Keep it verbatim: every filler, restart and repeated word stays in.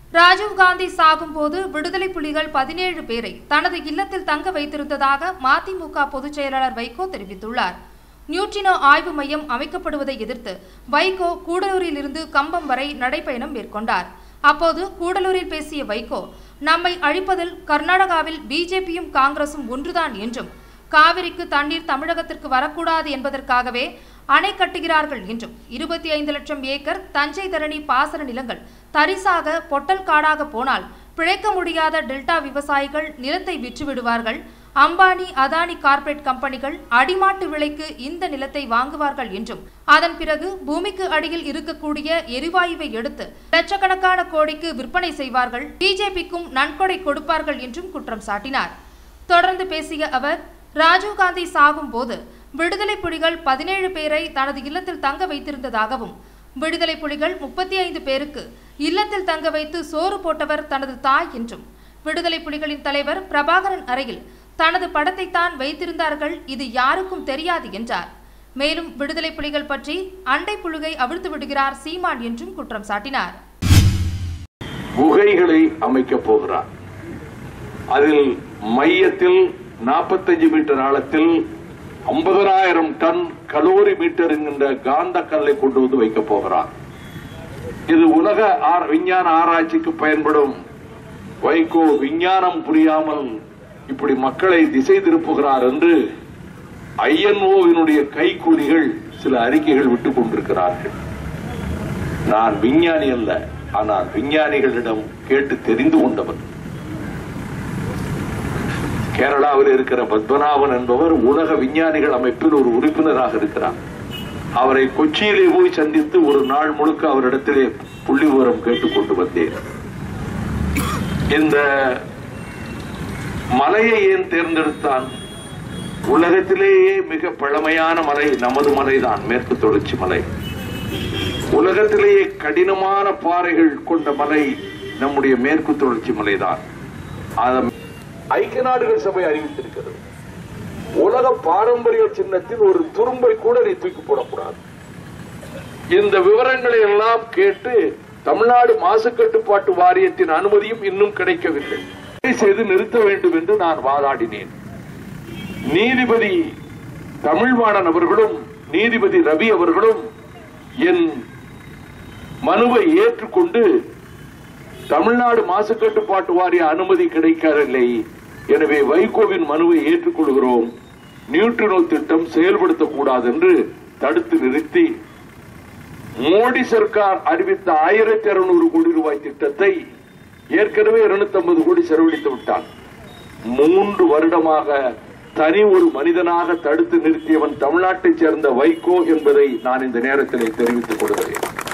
ராஜீவ்காந்தி சாகும் போது விடுதலை புலிகள் பதினேழு பேரை தனது இல்லத்தில் தங்க வைத்திருந்ததாக மதிமுக பொதுச் செயலாளர் வைகோ தெரிவித்துள்ளார். நியூட்ரினோ ஆய்வு மையம் அமைக்கப்படுவதை எதிர்த்து வைகோ கூடலூரில் இருந்து கம்பம் வரை நடைபயணம் மேற்கொண்டார். அப்போது கூடலூரில் பேசிய வைகோ, நம்மை அழிப்பதில் கர்நாடகாவில் பிஜேபியும் காங்கிரசும் ஒன்றுதான் என்றும், காவிரிக்கு தண்ணீர் தமிழகத்திற்கு வரக்கூடாது என்பதற்காகவே அணை கட்டுகிறார்கள் என்றும், இருபத்தி ஐந்து லட்சம் ஏக்கர் தஞ்சை தரணி பாசன நிலங்கள் தரிசாக பொட்டல் காடாக போனால் பிழைக்க முடியாத டெல்டா விவசாயிகள் நிலத்தை விற்றுவிடுவார்கள். அம்பானி அதானி கார்ப்பரேட் கம்பெனிகள் அடிமாட்டு விலைக்கு இந்த நிலத்தை வாங்குவார்கள் என்றும், அதன் பிறகு பூமிக்கு அடியில் இருக்கக்கூடிய எரிவாயுவை எடுத்து லட்சக்கணக்கான கோடிக்கு விற்பனை செய்வார்கள், பிஜேபிக்கும் நன்கொடை கொடுப்பார்கள் என்றும் குற்றம் சாட்டினார். தொடர்ந்து பேசிய அவர், ராஜீவ்காந்தி சாகும் போது விடுதலை புலிகள் பதினேழு பேரை தனது இல்லத்தில் தங்க வைத்திருந்ததாகவும், விடுதலை புலிகள் முப்பத்தி ஐந்து பேருக்கு இல்லத்தில் தங்க வைத்து சோறு போட்டவர் தனது தாய் என்றும், விடுதலை புலிகளின் தலைவர் பிரபாகரன் அறையில் தனது படத்தை தான் வைத்திருந்தார்கள், இது யாருக்கும் தெரியாது என்றார். மேலும் விடுதலை புலிகள் பற்றி அண்டை புழுகை அவிழ்த்து விடுகிறார் சீமான் என்றும் குற்றம் சாட்டினார். குகைகளை அமைக்கப் போகிறார். அதில் மையத்தில் நாற்பத்தஞ்சு மீட்டர் ஆழத்தில் ஐம்பதாயிரம் டன் கலோரி மீட்டர் என்கின்ற காந்த கல்லை கொண்டு வந்து வைக்கப் போகிறார். இது உலக விஞ்ஞான ஆராய்ச்சிக்கு பயன்படும். வைகோ விஞ்ஞானம் புரியாமல் இப்படி மக்களை திசை திருப்புகிறார் என்று ஐஎன்ஓவினுடைய கைக்கூலிகள் சில அறிக்கைகள் விட்டுக் கொண்டிருக்கிறார்கள். நான் விஞ்ஞானி அல்ல, ஆனால் விஞ்ஞானிகளிடம் கேட்டு தெரிந்து கொண்டவர். கேரளாவில் இருக்கிற பத்மநாபன் என்பவர் உலக விஞ்ஞானிகள் அமைப்பில் ஒரு உறுப்பினராக இருக்கிறார். அவரை கொச்சியிலே போய் சந்தித்து ஒரு நாள் முழுக்க அவரிடத்திலே புள்ளி விவரம் கேட்டுக் கொண்டு வந்தேன். இந்த மலையை ஏன் தேர்ந்தெடுத்தான்? உலகத்திலேயே மிக பழமையான மலை நமது மலைதான், மேற்கு தொடர்ச்சி மலை. உலகத்திலேயே கடினமான பாறைகள் கொண்ட மலை நம்முடைய மேற்கு தொடர்ச்சி மலைதான். ஐக்கிய நாடுகள் சபை அறிவித்திருக்கிறது. உலக பாரம்பரிய சின்னத்தில் ஒரு துரும்பை கூட நீ தூக்கி போடக்கூடாது. இந்த விவரங்களை எல்லாம் கேட்டு தமிழ்நாடு மாசு கட்டுப்பாட்டு வாரியத்தின் அனுமதியும் இன்னும் கிடைக்கவில்லை. செய்து நிறுத்த வேண்டும் என்று நான் வாதாடினேன். நீதிபதி தமிழ்வாணன் அவர்களும் நீதிபதி ரவி அவர்களும் என் மனுவை ஏற்றுக்கொண்டு தமிழ்நாடு மாசு கட்டுப்பாட்டு வாரிய அனுமதி கிடைக்கவில்லை, எனவே வைகோவின் மனுவை ஏற்றுக்கொள்கிறோம், நியூட்ரினோ திட்டம் செயல்படுத்தக்கூடாது என்று தடுத்து நிறுத்தி மோடி சர்க்கார் அறிவித்த ஆயிரத்தி அறுநூறு கோடி ரூபாய் திட்டத்தை ஏற்கனவே இருநூத்தி ஐம்பது கோடி செலவழித்து விட்டார். மூன்று வருடமாக தனி ஒரு மனிதனாக தடுத்து நிறுத்தியவன் தமிழ்நாட்டைச் சேர்ந்த வைகோ என்பதை நான் இந்த நேரத்தில் தெரிவித்துக் கொள்கிறேன்.